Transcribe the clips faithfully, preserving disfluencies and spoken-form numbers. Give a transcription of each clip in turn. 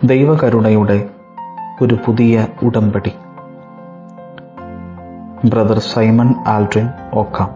ദൈവകരുണയുടെ ഒരു പുതിയ ഉടമ്പടി. ബ്രദർ സൈമൺ ആൽഡ്രിൻ ഓക്കാം.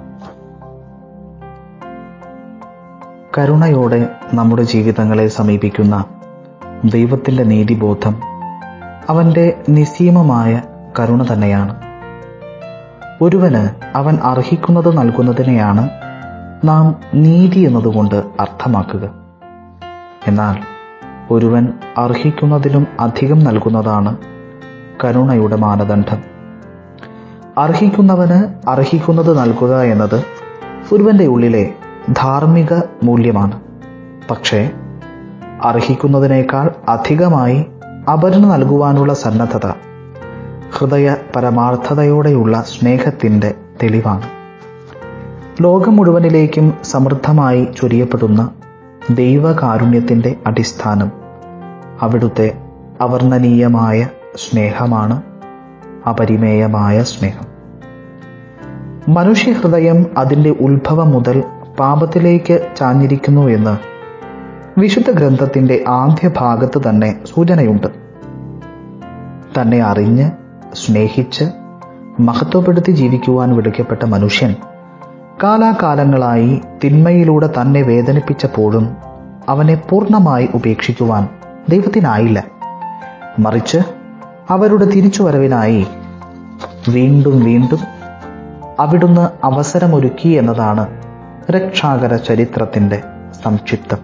കരുണയോടെ നമ്മുടെ ജീവിതങ്ങളെ സമീപിക്കുന്ന ദൈവത്തിൻ്റെ നീതിബോധം അവൻ്റെ നിസ്സീമമായ കരുണ തന്നെയാണ്. ഒരുവന് അവൻ അർഹിക്കുന്നത് നൽകുന്നതിനെയാണ് നാം നീതി എന്നതുകൊണ്ട് അർത്ഥമാക്കുക. എന്നാൽ ഒരുവൻ അർഹിക്കുന്നതിലും അധികം നൽകുന്നതാണ് കരുണയുടെ മാനദണ്ഡം. അർഹിക്കുന്നവന് അർഹിക്കുന്നത് നൽകുക എന്നത് ഒരുവന്റെ ഉള്ളിലെ ധാർമ്മിക മൂല്യമാണ്. പക്ഷേ അർഹിക്കുന്നതിനേക്കാൾ അധികമായി അപരന് നൽകുവാനുള്ള സന്നദ്ധത ഹൃദയ പരമാർത്ഥതയോടെയുള്ള സ്നേഹത്തിൻ്റെ തെളിവാണ്. ലോകം മുഴുവനിലേക്കും സമൃദ്ധമായി ചൊരിയപ്പെടുന്ന ദൈവകാരുണ്യത്തിൻ്റെ അടിസ്ഥാനം അവിടുത്തെ അവർണ്ണനീയമായ സ്നേഹമാണ്, അപരിമേയമായ സ്നേഹം. മനുഷ്യഹൃദയം അതിൻ്റെ ഉത്ഭവം മുതൽ പാപത്തിലേക്ക് ചാഞ്ഞിരിക്കുന്നു എന്ന് വിശുദ്ധ ഗ്രന്ഥത്തിൻ്റെ ആദ്യ ഭാഗത്ത് തന്നെ സൂചനയുണ്ട്. തന്നെ അറിഞ്ഞ് സ്നേഹിച്ച് മഹത്വപ്പെടുത്തി ജീവിക്കുവാൻ വിളിക്കപ്പെട്ട മനുഷ്യൻ കാലാകാലങ്ങളായി തിന്മയിലൂടെ തന്നെ വേദനിപ്പിച്ചപ്പോഴും അവനെ പൂർണ്ണമായി ഉപേക്ഷിക്കുവാൻ ദൈവത്തിനായില്ല. മറിച്ച് അവരുടെ തിരിച്ചുവരവിനായി വീണ്ടും വീണ്ടും അവിടുന്ന് അവസരമൊരുക്കി എന്നതാണ് രക്ഷാകര ചരിത്രത്തിൻ്റെ സംക്ഷിപ്തം.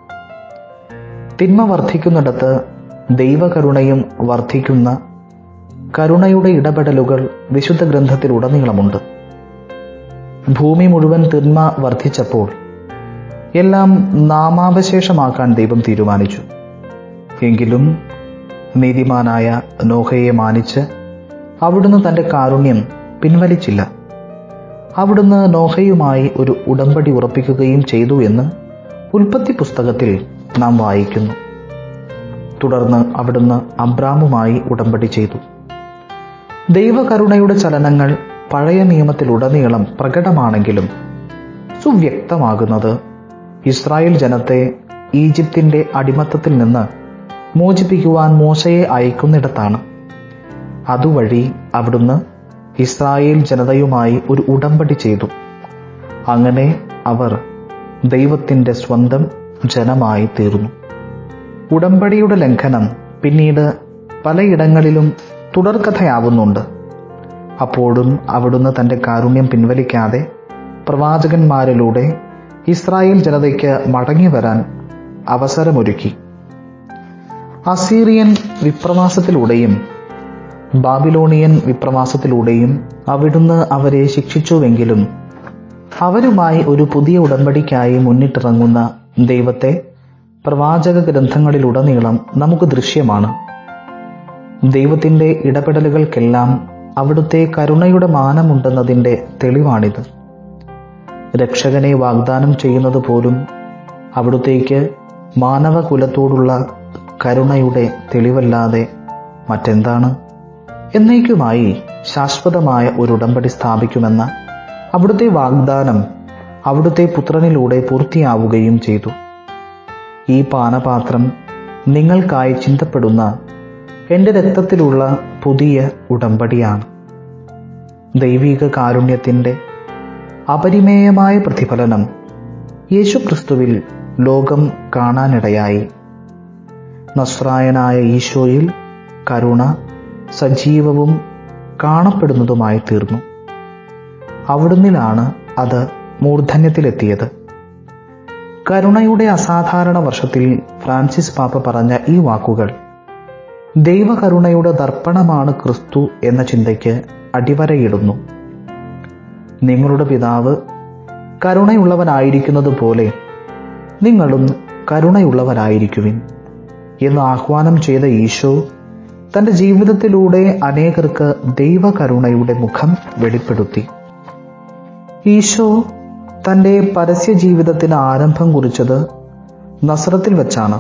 തിന്മ വർദ്ധിക്കുന്നിടത്ത് ദൈവകരുണയും വർദ്ധിക്കുന്ന കരുണയുടെ ഇടപെടലുകൾ വിശുദ്ധ ഗ്രന്ഥത്തിലുടനീളമുണ്ട്. ഭൂമി മുഴുവൻ തിന്മ വർദ്ധിച്ചപ്പോൾ എല്ലാം നാമാവശേഷമാക്കാൻ ദൈവം തീരുമാനിച്ചു. എങ്കിലും നീതിമാനായ നോഹയെ മാനിച്ച് അവിടുന്ന് തൻ്റെ കാരുണ്യം പിൻവലിച്ചില്ല. അവിടുന്ന് നോഹയുമായി ഒരു ഉടമ്പടി ഉറപ്പിക്കുകയും ചെയ്തു എന്ന് ഉൽപ്പത്തി പുസ്തകത്തിൽ നാം വായിക്കുന്നു. തുടർന്ന് അവിടുന്ന് അബ്രാമുമായി ഉടമ്പടി ചെയ്തു. ദൈവകരുണയുടെ ചലനങ്ങൾ പഴയ നിയമത്തിലുടനീളം പ്രകടമാണെങ്കിലും സുവ്യക്തമാകുന്നത് ഇസ്രായേൽ ജനത്തെ ഈജിപ്തിൻ്റെ അടിമത്തത്തിൽ നിന്ന് മോചിപ്പിക്കുവാൻ മോശയെ അയക്കുന്നിടത്താണ്. അതുവഴി അവിടുന്ന് ഇസ്രായേൽ ജനതയുമായി ഒരു ഉടമ്പടി ചെയ്തു. അങ്ങനെ അവർ ദൈവത്തിൻ്റെ സ്വന്തം ജനമായി തീർന്നു. ഉടമ്പടിയുടെ ലംഘനം പിന്നീട് പലയിടങ്ങളിലും തുടർക്കഥയാവുന്നുണ്ട്. അപ്പോഴും അവിടുന്ന് തൻ്റെ കാരുണ്യം പിൻവലിക്കാതെ പ്രവാചകന്മാരിലൂടെ ഇസ്രായേൽ ജനതയ്ക്ക് മടങ്ങി വരാൻ അവസരമൊരുക്കി. അസീറിയൻ വിപ്രവാസത്തിലൂടെയും ബാബിലോണിയൻ വിപ്രവാസത്തിലൂടെയും അവിടുന്ന് അവരെ ശിക്ഷിച്ചുവെങ്കിലും അവരുമായി ഒരു പുതിയ ഉടമ്പടിക്കായി മുന്നിട്ടിറങ്ങുന്ന ദൈവത്തെ പ്രവാചക ഗ്രന്ഥങ്ങളിലുടനീളം നമുക്ക് ദൃശ്യമാണ്. ദൈവത്തിൻ്റെ ഇടപെടലുകൾക്കെല്ലാം അവിടുത്തെ കരുണയുടെ മാനമുണ്ടെന്നതിൻ്റെ തെളിവാണിത്. രക്ഷകനെ വാഗ്ദാനം ചെയ്യുന്നത് പോലും അവിടുത്തേക്ക് മാനവകുലത്തോടുള്ള കരുണയുടെ തെളിവല്ലാതെ മറ്റെന്താണ്? എന്നേക്കുമായി ശാശ്വതമായ ഒരു ഉടമ്പടി സ്ഥാപിക്കുമെന്ന അവിടുത്തെ വാഗ്ദാനം അവിടുത്തെ പുത്രനിലൂടെ പൂർത്തിയാവുകയും ചെയ്തു. ഈ പാനപാത്രം നിങ്ങൾക്കായി ചിന്തപ്പെടുന്ന എൻ്റെ രക്തത്തിലുള്ള പുതിയ ഉടമ്പടിയാണ്. ദൈവിക കാരുണ്യത്തിൻ്റെ അപരിമേയമായ പ്രതിഫലനം യേശുക്രിസ്തുവിൽ ലോകം കാണാനിടയായി. നസ്രായനായ ഈശോയിൽ കരുണ സജീവവും കാണപ്പെടുന്നതുമായി തീർന്നു. അവിടുന്നിലാണ് അത് മൂർധന്യത്തിലെത്തിയത്. കരുണയുടെ അസാധാരണ വർഷത്തിൽ ഫ്രാൻസിസ് പാപ്പ പറഞ്ഞ ഈ വാക്കുകൾ ദൈവകരുണയുടെ ദർപ്പണമാണ് ക്രിസ്തു എന്ന ചിന്തയ്ക്ക് അടിവരയിടുന്നു. നിങ്ങളുടെ പിതാവ് കരുണയുള്ളവനായിരിക്കുന്നത് പോലെ നിങ്ങളും കരുണയുള്ളവരായിരിക്കുവിൻ എന്ന് ആഹ്വാനം ചെയ്ത ഈശോ തൻ്റെ ജീവിതത്തിലൂടെ അനേകർക്ക് ദൈവകരുണയുടെ മുഖം വെളിപ്പെടുത്തി. ഈശോ തൻ്റെ പരസ്യ ജീവിതത്തിന് ആരംഭം കുറിച്ചത് നസ്രത്തിൽ വെച്ചാണ്.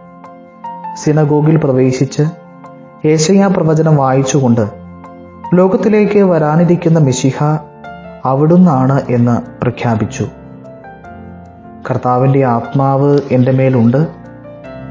സിനഗോഗിൽ പ്രവേശിച്ച് യേശയ്യാ പ്രവചനം വായിച്ചുകൊണ്ട് ലോകത്തിലേക്ക് വരാനിരിക്കുന്ന മിശിഹ അവിടുന്നാണ് എന്ന് പ്രഖ്യാപിച്ചു. കർത്താവിൻ്റെ ആത്മാവ് എൻ്റെ മേലുണ്ട്,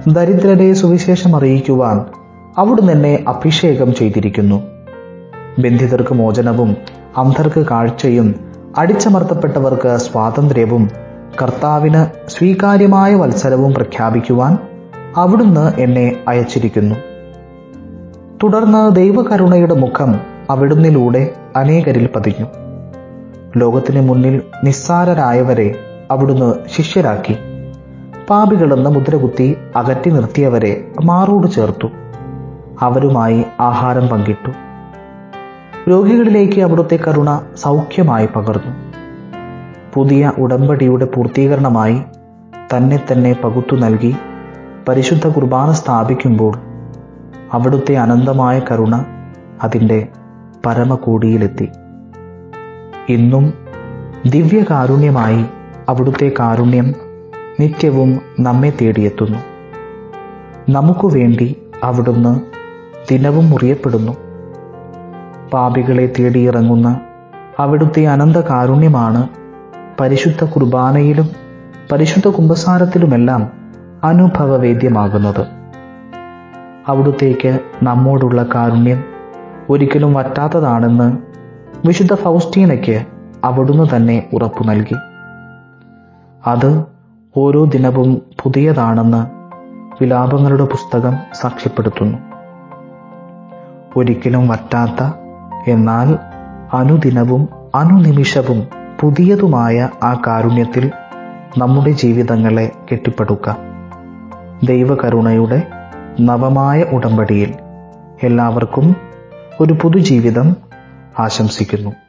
ദരിദ്രരെ സുവിശേഷം അറിയിക്കുവാൻ അവിടുന്ന് എന്നെ അഭിഷേകം ചെയ്തിരിക്കുന്നു. ബന്ധിതർക്ക് മോചനവും അന്ധർക്ക് കാഴ്ചയും അടിച്ചമർത്തപ്പെട്ടവർക്ക് സ്വാതന്ത്ര്യവും കർത്താവിന് സ്വീകാര്യമായ വത്സരവും പ്രഖ്യാപിക്കുവാൻ അവിടുന്ന് എന്നെ അയച്ചിരിക്കുന്നു. തുടർന്ന് ദൈവകരുണയുടെ മുഖം അവിടുന്നിലൂടെ അനേകരിൽ പതിഞ്ഞു. ലോകത്തിന് മുന്നിൽ നിസ്സാരരായവരെ അവിടുന്ന് ശിഷ്യരാക്കി. പാപികളെന്ന് മുദ്രകുത്തി അകറ്റി നിർത്തിയവരെ മാറോട് ചേർത്തു. അവരുമായി ആഹാരം പങ്കിട്ടു. രോഗികളിലേക്ക് അവിടുത്തെ കരുണ സൗഖ്യമായി പകർന്നു. പുതിയ ഉടമ്പടിയുടെ പൂർത്തീകരണമായി തന്നെ തന്നെ പകുത്തു നൽകി പരിശുദ്ധ കുർബാന സ്ഥാപിക്കുമ്പോൾ അവിടുത്തെ അനന്തമായ കരുണ അതിൻ്റെ പരമകോടിയിലെത്തി. ഇന്നും ദിവ്യകാരുണ്യമായി അവിടുത്തെ കാരുണ്യം നിത്യവും നമ്മെ തേടിയെത്തുന്നു. നമുക്കു വേണ്ടി അവിടുന്ന് ദിനവും മുറിയപ്പെടുന്നു. പാപികളെ തേടിയിറങ്ങുന്ന അവിടുത്തെ അനന്ത കാരുണ്യമാണ് പരിശുദ്ധ കുർബാനയിലും പരിശുദ്ധ കുമ്പസാരത്തിലുമെല്ലാം അനുഭവവേദ്യമാകുന്നത്. അവിടുത്തേക്ക് നമ്മോടുള്ള കാരുണ്യം ഒരിക്കലും വറ്റാത്തതാണെന്ന് വിശുദ്ധ ഫൗസ്റ്റീനയ്ക്ക് അവിടുന്ന് തന്നെ ഉറപ്പു നൽകി. അത് ഓരോ ദിനവും പുതിയതാണെന്ന് വിലാപങ്ങളുടെ പുസ്തകം സാക്ഷ്യപ്പെടുത്തുന്നു. ഒരിക്കലും വറ്റാത്ത, എന്നാൽ അനുദിനവും അനുനിമിഷവും പുതിയതുമായ ആ കാരുണ്യത്തിൽ നമ്മുടെ ജീവിതങ്ങളെ കെട്ടിപ്പടുക്കാം. ദൈവകരുണയുടെ നവമായ ഉടമ്പടിയിൽ എല്ലാവർക്കും ഒരു പുതുജീവിതം ആശംസിക്കുന്നു.